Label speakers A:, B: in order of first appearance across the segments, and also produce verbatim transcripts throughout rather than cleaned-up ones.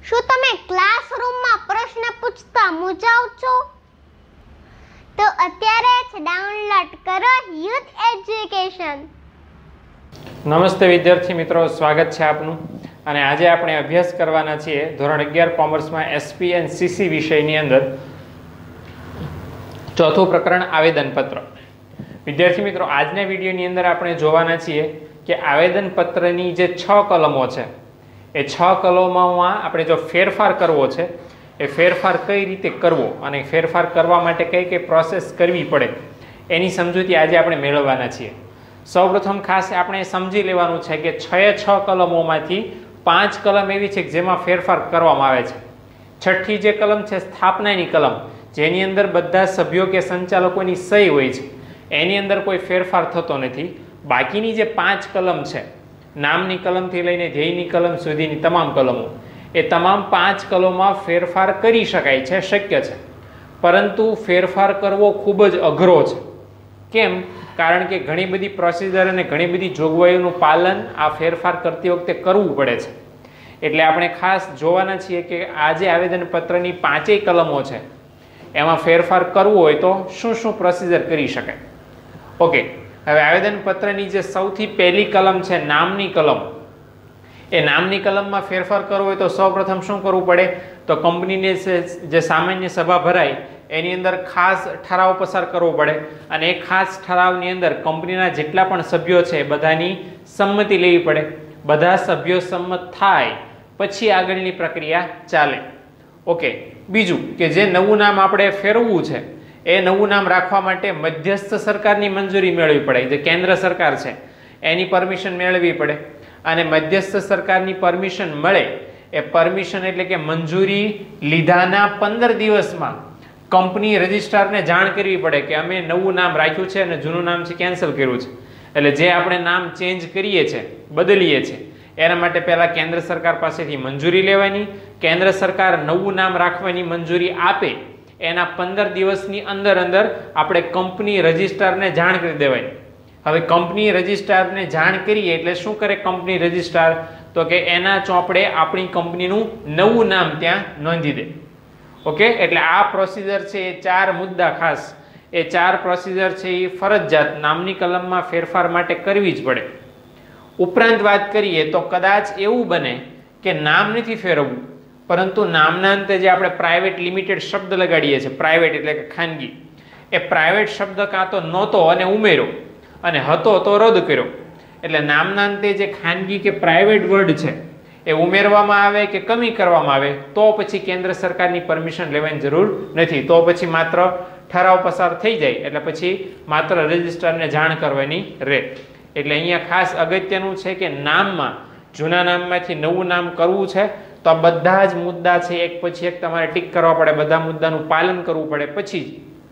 A: શું તમે ક્લાસરૂમમાં પ્રશ્ન પૂછતા મૂંઝાવ છો? તો અત્યારે જ ડાઉનલોડ કરો યુથ એજ્યુકેશન.
B: નમસ્તે વિદ્યાર્થી મિત્રો, સ્વાગત છે આપનું. અને આજે આપણે અભ્યાસ કરવાના છીએ ધોરણ અગિયાર કોમર્સમાં એસપી એન્ડ સીસી વિષયની અંદર ચોથું પ્રકરણ આવેદનપત્ર. વિદ્યાર્થી મિત્રો, આજના વિડીયોની અંદર આપણે જોવાના છીએ કે આવેદનપત્રની જે છ કલમો છે એ છ કલમોમાં આપણે જો ફેરફાર કરવો છે એ ફેરફાર કઈ રીતે કરવો અને ફેરફાર કરવા માટે કઈ કઈ પ્રોસેસ કરવી પડે એની સમજૂતી આજે આપણે મેળવવાના છીએ. સૌપ્રથમ ખાસ આપણે સમજી લેવાનું છે કે છ એ છ કલમોમાંથી પાંચ કલમ એવી છે કે જેમાં ફેરફાર કરવામાં આવે છે. છઠ્ઠી જે કલમ છે સ્થાપનાની કલમ, જેની અંદર બધા સભ્યો કે સંચાલકોની સહી હોય છે, એની અંદર કોઈ ફેરફાર થતો નથી. બાકીની જે પાંચ કલમ છે, નામની કલમથી લઈને ધ્યેયની કલમ સુધીની તમામ કલમો, એ તમામ પાંચ કલમોમાં ફેરફાર કરી શકાય છે, શક્ય છે. પરંતુ ફેરફાર કરવો ખૂબ જ અઘરો છે. કેમ? કારણ કે ઘણી બધી પ્રોસિજર અને ઘણી બધી જોગવાઈઓનું પાલન આ ફેરફાર કરતી વખતે કરવું પડે છે. એટલે આપણે ખાસ જોવાના છીએ કે આ જે આવેદનપત્રની પાંચેય કલમો છે એમાં ફેરફાર કરવો હોય તો શું શું પ્રોસિજર કરી શકાય. ઓકે, હવે આવેદનપત્રની જે સૌથી પહેલી કલમ છે નામની કલમ, એ નામની કલમમાં ફેરફાર કરવો હોય તો સૌપ્રથમ શું કરવું પડે? તો કંપનીની જે સામાન્ય સભા ભરાય એની અંદર ખાસ ઠરાવ પસાર કરવો પડે અને એ ખાસ ઠરાવની અંદર કંપનીના જેટલા પણ સભ્યો છે બધાની સંમતિ લેવી પડે. બધા સભ્યો સંમત થાય પછી આગળની પ્રક્રિયા ચાલે. ઓકે, બીજું કે જે નવું નામ આપણે ફેરવવું છે એ નવું નામ રાખવા માટે મધ્યસ્થ સરકારની મંજૂરી મેળવવી પડે. જે કેન્દ્ર સરકાર છે એની પરમિશન મેળવવી પડે અને મધ્યસ્થ સરકારની પરમિશન મળે એ પરમિશન એટલે કે મંજૂરી લીધાના પંદર દિવસમાં કંપની રજિસ્ટ્રારને જાણ કરવી પડે કે અમે નવું નામ રાખ્યું છે અને જૂનું નામ છે કેન્સલ કર્યું છે. એટલે જે આપણે નામ ચેન્જ કરીએ છીએ, બદલીએ છીએ, એના માટે પહેલાં કેન્દ્ર સરકાર પાસેથી મંજૂરી લેવાની. કેન્દ્ર સરકાર નવું નામ રાખવાની મંજૂરી આપે એના પંદર દિવસની અંદર અંદર આપણે કંપની રજિસ્ટ્રારને જાણ કરી દેવાની. હવે કંપની રજિસ્ટ્રારને જાણ કરીએ એટલે શું કરે કંપની રજિસ્ટ્રાર? તો કે એના ચોપડે આપણી કંપનીનું નવું નામ ત્યાં નોંધી દે. ઓકે, એટલે આ પ્રોસિજર છે એ ચાર મુદ્દા, ખાસ એ ચાર પ્રોસિજર છે એ ફરજિયાત નામની કલમમાં ફેરફાર માટે કરવી જ પડે. ઉપરાંત વાત કરીએ તો કદાચ એવું બને કે નામ નથી ફેરવવું, પરંતુ નામના અંતે જે આપણે પ્રાઇવેટ લિમિટેડ શબ્દ લગાડીએ છીએ, પ્રાઇવેટ એટલે કે ખાનગી, એ પ્રાઇવેટ શબ્દ કાં તો નહોતો અને ઉમેર્યો અને હતો તો રદ કર્યો. એટલે નામના અંતે જે ખાનગી કે પ્રાઇવેટ વર્ડ છે એ ઉમેરવામાં આવે કે કમી કરવામાં આવે તો પછી કેન્દ્ર સરકારની પરમિશન લેવાની જરૂર નથી. તો પછી માત્ર ઠરાવ પસાર થઈ જાય એટલે પછી માત્ર રજિસ્ટ્રારને જાણ કરવાની રહે. એટલે અહીંયા ખાસ અગત્યનું છે કે નામમાં જૂના નામમાંથી નવું નામ કરવું છે તો આ બધા જ મુદ્દા છે એક પછી એક તમારે ટીક કરવા પડે, બધા મુદ્દાનું પાલન કરવું પડે, પછી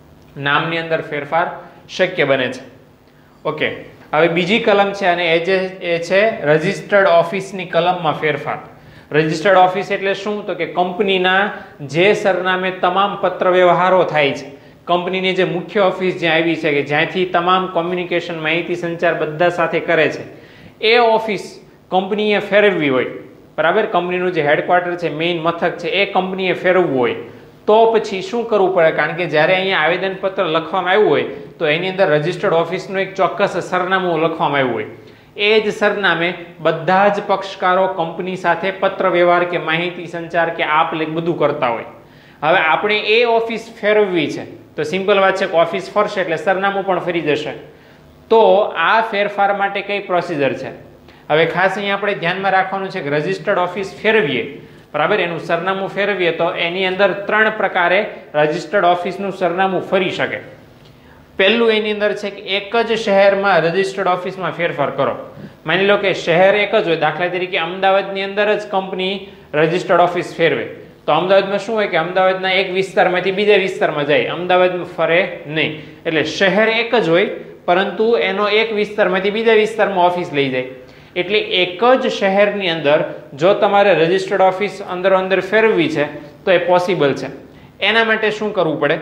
B: નામની અંદર ફેરફાર શક્ય બને છે. ઓકે, હવે બીજી કલમ છે અને એ જે એ છે રજિસ્ટર્ડ ઓફિસની કલમમાં ફેરફાર. રજિસ્ટર્ડ ઓફિસ એટલે શું? તો કે કંપનીના જે સરનામે તમામ પત્ર વ્યવહારો થાય છે, કંપનીની જે મુખ્ય ઓફિસ જ્યાં આવી છે કે જ્યાંથી તમામ કોમ્યુનિકેશન, માહિતી સંચાર બધા સાથે કરે છે, એ ઓફિસ કંપનીએ ફેરવવી હોય, બરાબર, કંપનીનું જે હેડક્વાર્ટર છે, મેઇન મથક છે, એ કંપનીએ ફેરવવું હોય તો પછી શું કરવું પડે? કારણ કે જ્યારે અહીંયા આવેદનપત્ર લખવામાં આવ્યું હોય તો એની અંદર રજિસ્ટર્ડ ઓફિસનું એક ચોક્કસ સરનામું લખવામાં આવ્યું હોય. એ જ સરનામે બધા જ પક્ષકારો કંપની સાથે પત્ર વ્યવહાર કે માહિતી સંચાર કે આપ લે બધું કરતા હોય. હવે આપણે એ ઓફિસ ફેરવવી છે તો સિમ્પલ વાત છે કે ઓફિસ ફરશે એટલે સરનામું પણ ફરી જશે. તો આ ફેરફાર માટે કઈ પ્રોસિજર છે? હવે ખાસ અહીંયા આપણે ધ્યાનમાં રાખવાનું છે કે રજિસ્ટર્ડ ઓફિસ ફેરવીએ, બરાબર, એનું સરનામું ફેરવીએ તો એની અંદર ત્રણ પ્રકારે રજિસ્ટર્ડ ઓફિસનું સરનામું ફરી શકે. પહેલું એની અંદર છે કે એક જ શહેરમાં રજિસ્ટર્ડ ઓફિસમાં ફેરફાર કરો. માની લો કે શહેર એક જ હોય, દાખલા તરીકે અમદાવાદની અંદર જ કંપની રજિસ્ટર્ડ ઓફિસ ફેરવે તો અમદાવાદમાં શું હોય કે અમદાવાદના એક વિસ્તારમાંથી બીજા વિસ્તારમાં જાય, અમદાવાદમાં ફરે નહીં. એટલે શહેર એક જ હોય પરંતુ એનો એક વિસ્તારમાંથી બીજા વિસ્તારમાં ઓફિસ લઈ જાય. એટલે એક જ શહેરની અંદર જો તમારે રજિસ્ટર્ડ ઓફિસ અંદર અંદર ફેરવવી છે તો એ પોસિબલ છે. એના માટે શું કરવું પડે?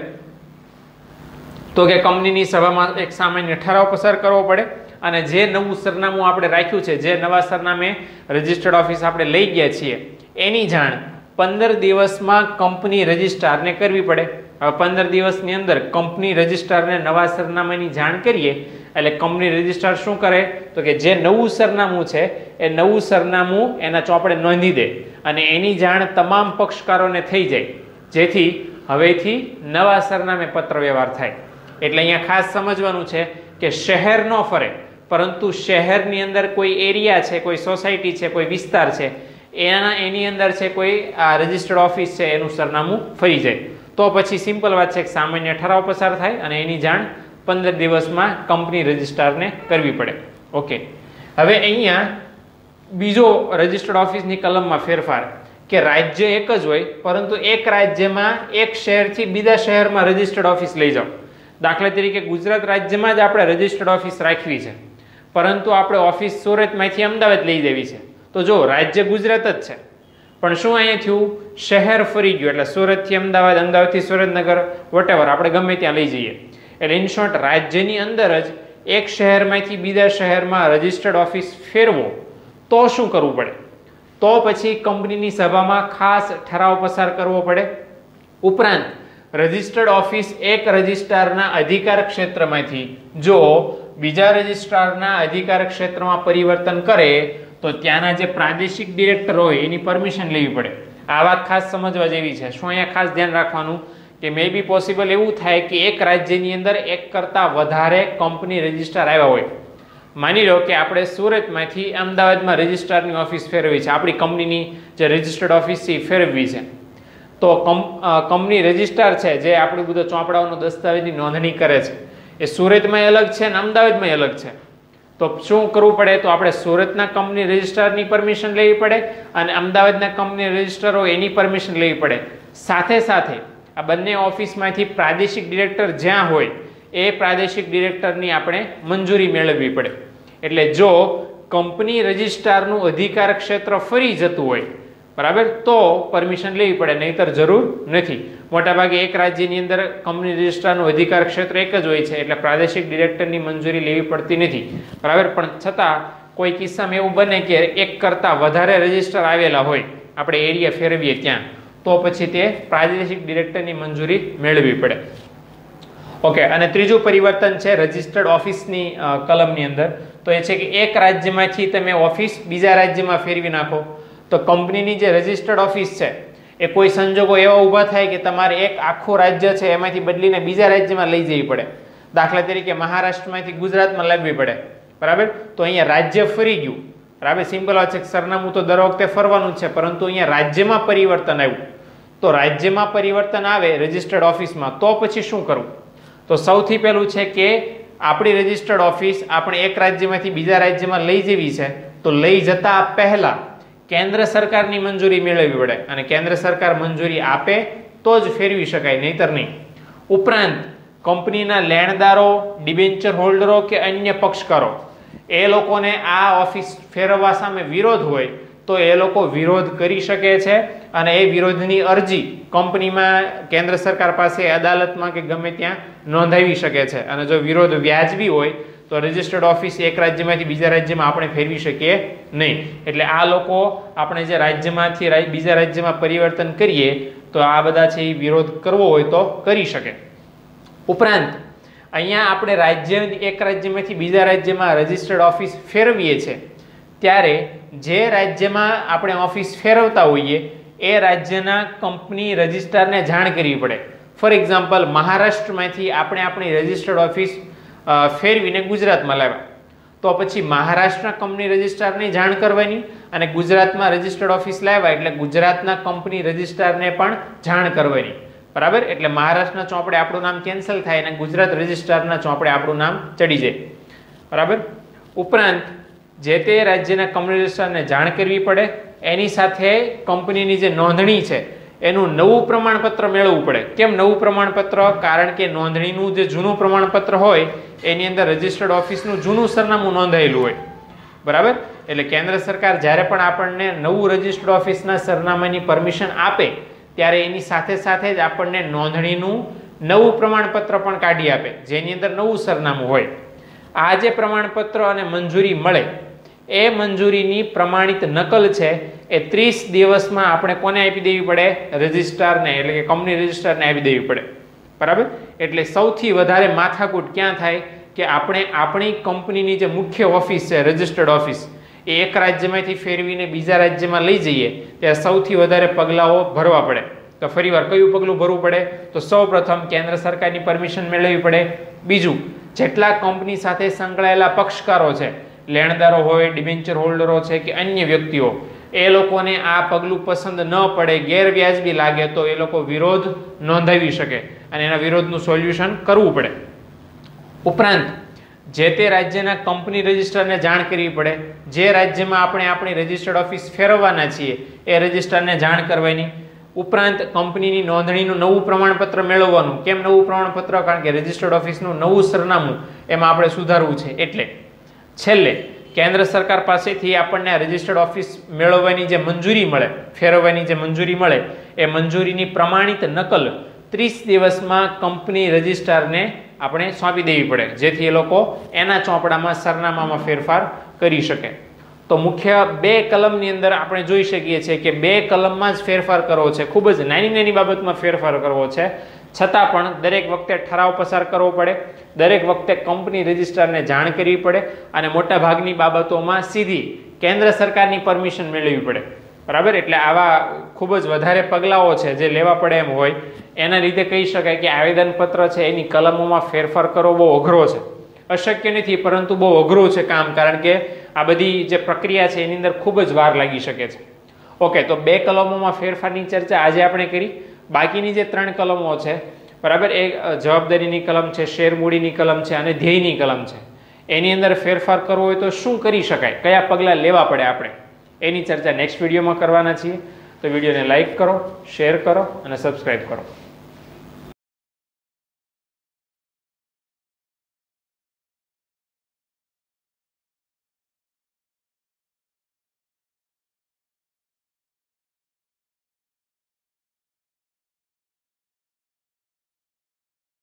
B: તો કે કંપનીની સભામાં એક સામાન્ય ઠરાવ પસાર કરવો પડે અને જે નવું સરનામું આપણે રાખ્યું છે, જે નવા સરનામે રજિસ્ટર્ડ ઓફિસ આપણે લઈ ગયા છીએ, એની જાણ પંદર દિવસમાં કંપની રજિસ્ટ્રારને કરવી પડે. હવે પંદર દિવસની અંદર કંપની રજિસ્ટ્રારને નવા સરનામાની જાણ કરીએ એટલે કંપની રજિસ્ટ્રાર શું કરે તો કે જે નવું સરનામું છે એ નવું સરનામું એના ચોપડે નોંધી દે અને એની જાણ તમામ પક્ષકારોને થઈ જાય, જેથી હવેથી નવા સરનામે પત્ર વ્યવહાર થાય. એટલે અહીંયા ખાસ સમજવાનું છે કે શહેર ન ફરે, પરંતુ શહેરની અંદર કોઈ એરિયા છે, કોઈ સોસાયટી છે, કોઈ વિસ્તાર છે, એના એની અંદર છે કોઈ આ રજિસ્ટર્ડ ઓફિસ છે એનું સરનામું ફરી જાય. તો પછી સિમ્પલ વાત છે કે સામાન્ય ઠરાવ પસાર થાય અને એની જાણ પંદર દિવસમાં કંપની રજિસ્ટ્રારને કરવી પડે. ઓકે, હવે અહીંયા બીજો રજિસ્ટર્ડ ઓફિસની કલમમાં ફેરફાર કે રાજ્ય એક જ હોય પરંતુ એક રાજ્યમાં એક શહેરથી બીજા શહેરમાં રજિસ્ટર્ડ ઓફિસ લઈ જાઓ. દાખલા તરીકે ગુજરાત રાજ્યમાં જ આપણે રજિસ્ટર્ડ ઓફિસ રાખવી છે, પરંતુ આપણે ઓફિસ સુરતમાંથી અમદાવાદ લઈ જવી છે. તો જો રાજ્ય ગુજરાત જ છે, પણ શું અહીંયા થયું, શહેર ફરી ગયું. એટલે સુરતથી અમદાવાદ, અમદાવાદથી સુરેન્દ્રનગર, વોટેવર આપણે ગમે ત્યાં લઈ જઈએ. એટલે ઇન શોર્ટ રાજ્યની અંદર જ એક શહેરમાંથી બીજા શહેરમાં રજિસ્ટર્ડ ઓફિસ ફેરવો તો શું કરવું પડે, તો પછી કંપનીની સભામાં ખાસ ઠરાવ પસાર કરવો પડે. ઉપરાંત રજિસ્ટર્ડ ઓફિસ એક રજિસ્ટ્રારના અધિકાર ક્ષેત્રમાંથી જો બીજા રજિસ્ટ્રારના અધિકાર ક્ષેત્રમાં પરિવર્તન કરે તો ત્યાંના જે પ્રાદેશિક ડિરેક્ટર હોય એની પરમિશન લેવી પડે. આ વાત ખાસ સમજવા જેવી છે. શું અહીંયા ખાસ ધ્યાન રાખવાનું કે મે બી પોસિબલ એવું થાય કે એક રાજ્યની અંદર એક કરતાં વધારે કંપની રજિસ્ટ્રાર આવ્યા હોય. માની લો કે આપણે સુરતમાંથી અમદાવાદમાં રજિસ્ટ્રારની ઓફિસ ફેરવી છે, આપણી કંપનીની જે રજિસ્ટર્ડ ઓફિસ છે એ ફેરવવી છે. તો કંપની રજિસ્ટ્રાર છે જે આપણું બધું ચોપડાઓનો દસ્તાવેજની નોંધણી કરે છે એ સુરતમાં અલગ છે અને અમદાવાદમાં અલગ છે. તો શું કરવું પડે, તો આપણે સુરતના કંપની રજિસ્ટ્રારની પરમિશન લેવી પડે અને અમદાવાદના કંપની રજિસ્ટ્રાર હોય એની પરમિશન લેવી પડે. સાથે સાથે આ બંને ઓફિસમાંથી પ્રાદેશિક ડિરેક્ટર જ્યાં હોય એ પ્રાદેશિક ડિરેક્ટરની આપણે મંજૂરી મેળવવી પડે. એટલે જો કંપની રજિસ્ટ્રારનું અધિકાર ક્ષેત્ર ફરી જતું હોય બરાબર તો પરમિશન લેવી પડે, નહીતર જરૂર નથી. મોટાભાગે એક રાજ્યની અંદર કંપની રજિસ્ટ્રારનું અધિકાર ક્ષેત્ર એક જ હોય છે એટલે પ્રાદેશિક ડિરેક્ટરની મંજૂરી લેવી પડતી નથી બરાબર. પણ છતાં કોઈ કિસ્સામાં એવું બને કે એક કરતાં વધારે રજિસ્ટ્રાર આવેલા હોય, આપણે એરિયા ફેરવીએ ત્યાં, તો પછી તે પ્રાદેશિક ડિરેક્ટરની મંજૂરી મેળવવી પડે. ઓકે, અને ત્રીજું પરિવર્તન છે રજિસ્ટર્ડ ઓફિસની કલમની અંદર, તો એ છે કે એક રાજ્યમાંથી તમે ઓફિસ બીજા રાજ્યમાં ફેરવી નાખો. તો કંપનીની જે રજિસ્ટર્ડ ઓફિસ છે એ કોઈ સંજોગો એવા ઊભા થાય કે તમારે એક આખું રાજ્ય છે એમાંથી બદલીને બીજા રાજ્યમાં લઈ જવી પડે. દાખલા તરીકે મહારાષ્ટ્રમાંથી ગુજરાતમાં લાવવી પડે બરાબર. તો અહીંયા રાજ્ય ફરી ગયું બરાબર. સિમ્પલ વાત છે કે સરનામું તો દર વખતે ફરવાનું જ છે, પરંતુ અહીંયા રાજ્યમાં પરિવર્તન આવ્યું. તો રાજ્યમાં પરિવર્તન આવે રજિસ્ટર્ડ ઓફિસમાં તો પછી શું કરવું, તો સૌથી પહેલું છે કે આપણી રજિસ્ટર્ડ ઓફિસ આપણે એક રાજ્યમાંથી બીજા રાજ્યમાં લઈ જવી છે, તો લઈ જતા પહેલા કેન્દ્ર સરકારની મંજૂરી મેળવવી પડે અને કેન્દ્ર સરકાર મંજૂરી આપે તો જ ફેરવી શકાય, નહીતર નહીં. ઉપરાંત કંપનીના લેણદારો, ડિબેન્ચર હોલ્ડરો કે અન્ય પક્ષકારો એ લોકોને આ ઓફિસ ફેરવવા સામે વિરોધ હોય તો એ લોકો વિરોધ કરી શકે છે અને એ વિરોધની અરજી કંપનીમાં કેન્દ્ર સરકાર પાસે અદાલતમાં કે ગમે ત્યાં નોંધાવી શકે છે. અને જો વિરોધ વ્યાજબી હોય તો રજિસ્ટર્ડ ઓફિસ એક રાજ્યમાંથી બીજા રાજ્યમાં આપણે ફેરવી શકીએ નહીં. એટલે આ લોકો આપણે જે રાજ્યમાંથી બીજા રાજ્યમાં પરિવર્તન કરીએ તો આ બધા છે એ વિરોધ કરવો હોય તો કરી શકે. ઉપરાંત અહીંયા આપણે રાજ્ય એક રાજ્યમાંથી બીજા રાજ્યમાં રજિસ્ટર્ડ ઓફિસ ફેરવીએ છીએ ત્યારે જે રાજ્યમાં આપણે ઓફિસ ફેરવતા હોઈએ એ રાજ્યના કંપની રજિસ્ટ્રારને જાણ કરવી પડે. ફોર એક્ઝામ્પલ, મહારાષ્ટ્રમાંથી આપણે આપણી રજિસ્ટર્ડ ઓફિસ ફેરવીને ગુજરાતમાં લાવ્યા તો પછી મહારાષ્ટ્રના કંપની રજિસ્ટ્રારને જાણ કરવાની અને ગુજરાતમાં રજિસ્ટર્ડ ઓફિસ લાવ્યા એટલે ગુજરાતના કંપની રજિસ્ટ્રારને પણ જાણ કરવાની બરાબર. એટલે મહારાષ્ટ્રના ચોપડે આપણું નામ કેન્સલ થાય અને ગુજરાત રજિસ્ટ્રારના ચોપડે આપણું નામ ચડી જાય બરાબર. ઉપરાંત જે તે રાજ્યના કંપની રજિસ્ટ્રારને જાણ કરવી પડે. એની સાથે કંપનીની જે નોંધણી છે એનું નવું પ્રમાણપત્ર મેળવવું પડે. કેમ નવું પ્રમાણપત્ર? કારણ કે નોંધણીનું જે જૂનું પ્રમાણપત્ર હોય એની અંદર રજિસ્ટર્ડ ઓફિસનું જૂનું સરનામું નોંધાયેલું હોય બરાબર. એટલે કેન્દ્ર સરકાર જ્યારે પણ આપણને નવું રજિસ્ટર્ડ ઓફિસના સરનામાની પરમિશન આપે ત્યારે એની સાથે સાથે જ આપણને નોંધણીનું નવું પ્રમાણપત્ર પણ કાઢી આપે જેની અંદર નવું સરનામું હોય. આ જે પ્રમાણપત્ર અને મંજૂરી મળે એ મંજૂરીની પ્રમાણિત નકલ છે એ ત્રીસ દિવસમાં આપણે કોને આપી દેવી પડે? રજિસ્ટ્રારને, એટલે કે કંપની રજિસ્ટ્રારને આપી દેવી પડે. બરાબર? એટલે સૌથી વધારે માથાકૂટ ક્યાં થાય કે આપણે આપણી કંપનીની જે મુખ્ય ઓફિસ છે, રજિસ્ટર્ડ ઓફિસ, એ એક રાજ્યમાંથી ફેરવીને બીજા રાજ્યમાં લઈ જઈએ ત્યારે સૌથી વધારે પગલાઓ ભરવા પડે. તો ફરીવાર કયું પગલું ભરવું પડે? તો સૌપ્રથમ કેન્દ્ર સરકારની પરમિશન મેળવવી પડે. બીજું, જેટલા કંપની સાથે સંકળાયેલા પક્ષકારો છે, લેણદારો હોય, ડિબેન્ચર હોલ્ડરો છે કે અન્ય વ્યક્તિઓ, એ લોકોને આ પગલું પસંદ ન પડે, ગેરવ્યાજબી લાગે તો એ લોકો વિરોધ નોંધાવી શકે અને એના વિરોધનું સોલ્યુશન કરવું પડે. ઉપરાંત જે તે રાજ્યના કંપની રજિસ્ટ્રારને જાણ કરવી પડે. જે રાજ્યમાં આપણે આપણી રજિસ્ટર્ડ ઓફિસ ફેરવવાના છીએ એ રજિસ્ટ્રારને જાણ કરવાની. ઉપરાંત કંપનીની નોંધણીનું નવું પ્રમાણપત્ર મેળવવાનું. કેમ નવું પ્રમાણપત્ર? કારણ કે રજિસ્ટર્ડ ઓફિસનું નવું સરનામું એમાં આપણે સુધારવું છે એટલે. છેલ્લે કેન્દ્ર સરકાર પાસેથી આપણને રજિસ્ટર્ડ ઓફિસ મેળવવાની જે મંજૂરી મળે, ફેરવવાની જે મંજૂરી મળે, એ મંજૂરીની પ્રમાણિત નકલ ત્રીસ દિવસમાં કંપની રજિસ્ટ્રારને આપણે સોંપી દેવી પડે, જેથી એ લોકો એના ચોપડામાં સરનામામાં ફેરફાર કરી શકે. તો મુખ્ય બે કલમની અંદર આપણે જોઈ શકીએ છીએ કે બે કલમમાં જ ફેરફાર કરવો છે, ખૂબ જ નાની નાની બાબતમાં ફેરફાર કરવો છે, છતાં પણ દરેક વખતે ઠરાવ પસાર કરવો પડે, દરેક વખતે કંપની રજિસ્ટ્રારને જાણ કરવી પડે અને મોટા ભાગની બાબતોમાં સીધી કેન્દ્ર સરકારની પરમિશન મેળવવી પડે. બરાબર? એટલે આવા ખૂબ જ વધારે પગલાઓ છે જે લેવા પડે એમ હોય. એના લીધે કહી શકાય કે આવેદનપત્ર છે એની કલમોમાં ફેરફાર કરવો બહુ અઘરો છે. અશક્ય નથી, પરંતુ બહુ અઘરું છે કામ, કારણ કે આ બધી જે પ્રક્રિયા છે એની અંદર ખૂબ જ વાર લાગી શકે છે. ઓકે, તો બે કલમોમાં ફેરફારની ચર્ચા આજે આપણે કરી. બાકીની જે ત્રણ કલમો છે, બરાબર, એ જવાબદારીની કલમ છે, શેરમૂડીની કલમ છે અને ધ્યેયની કલમ છે. એની અંદર ફેરફાર કરવો હોય તો શું કરી શકાય, કયા પગલાં લેવા પડે આપણે, એની ચર્ચા નેક્સ્ટ વિડીયોમાં કરવાના છીએ. તો વિડીયોને લાઈક કરો, શેર કરો અને સબસ્ક્રાઈબ કરો.